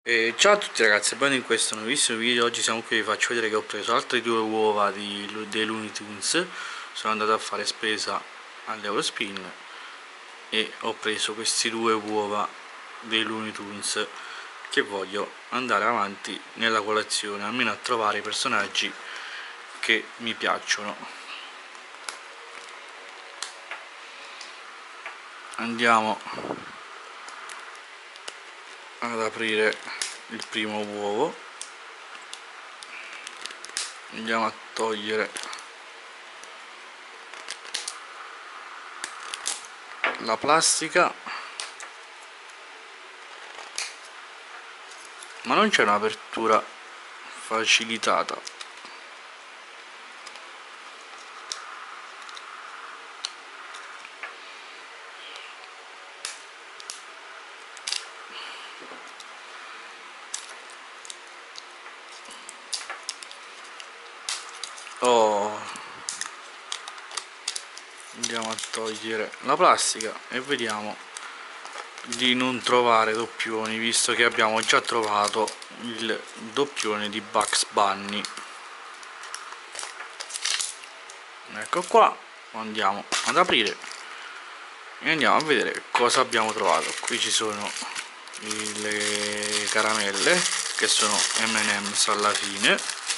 Ciao a tutti ragazzi, ben in questo nuovissimo video. Oggi siamo qui e vi faccio vedere che ho preso altre due uova dei Looney Tunes. Sono andato a fare spesa all'Eurospin e ho preso questi due uova dei Looney Tunes che voglio andare avanti nella colazione, almeno a trovare i personaggi che mi piacciono. Andiamo ad aprire il primo uovo, andiamo a togliere la plastica, ma non c'è un'apertura facilitata. Andiamo a togliere la plastica e vediamo di non trovare doppioni, visto che abbiamo già trovato il doppione di Bugs Bunny. Ecco qua, andiamo ad aprire e andiamo a vedere cosa abbiamo trovato. Qui ci sono le caramelle che sono M&M's alla fine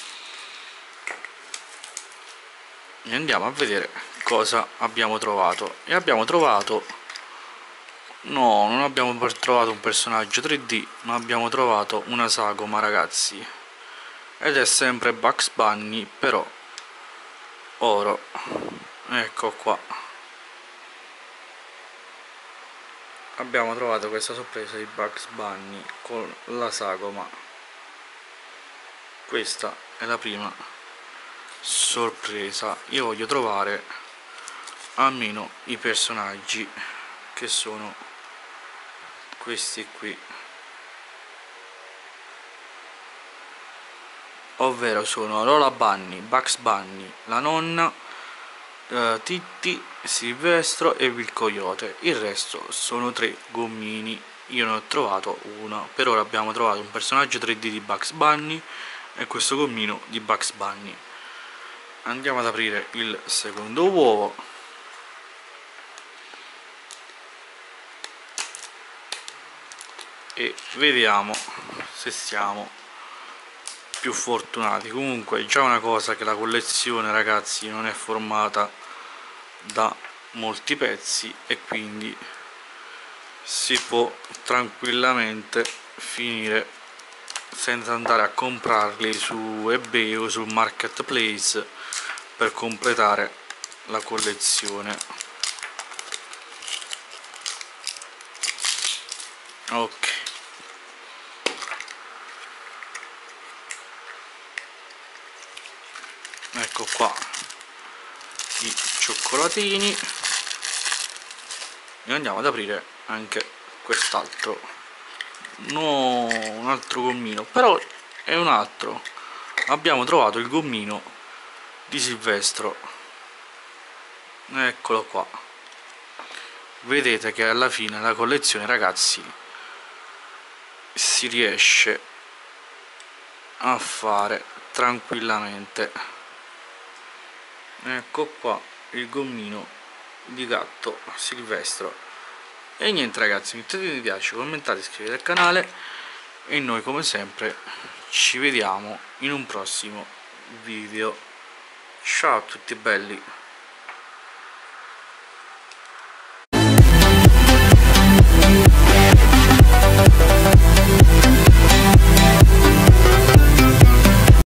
e andiamo a vedere cosa abbiamo trovato. E abbiamo trovato, no, non abbiamo trovato un personaggio 3D, ma abbiamo trovato una sagoma, ragazzi, ed è sempre Bugs Bunny, però oro. Ecco qua, abbiamo trovato questa sorpresa di Bugs Bunny con la sagoma. Questa è la prima sorpresa. Io voglio trovare almeno i personaggi che sono questi qui, ovvero sono Lola Bunny, Bugs Bunny, la nonna, Titti, Silvestro e il coyote. Il resto sono tre gommini. Io ne ho trovato uno. Per ora abbiamo trovato un personaggio 3D di Bugs Bunny e questo gommino di Bugs Bunny. Andiamo ad aprire il secondo uovo e vediamo se siamo più fortunati. Comunque è già una cosa che la collezione, ragazzi, non è formata da molti pezzi e quindi si può tranquillamente finire senza andare a comprarli su eBay o sul marketplace per completare la collezione. Ok, ecco qua i cioccolatini e andiamo ad aprire anche quest'altro. No, un altro gommino, però è un altro. Abbiamo trovato il gommino di Silvestro, eccolo qua. Vedete che alla fine la collezione, ragazzi, si riesce a fare tranquillamente. Ecco qua il gommino di gatto Silvestro. E niente ragazzi, mettete mi piace, commentate, iscrivetevi al canale e noi come sempre ci vediamo in un prossimo video. Ciao a tutti belli.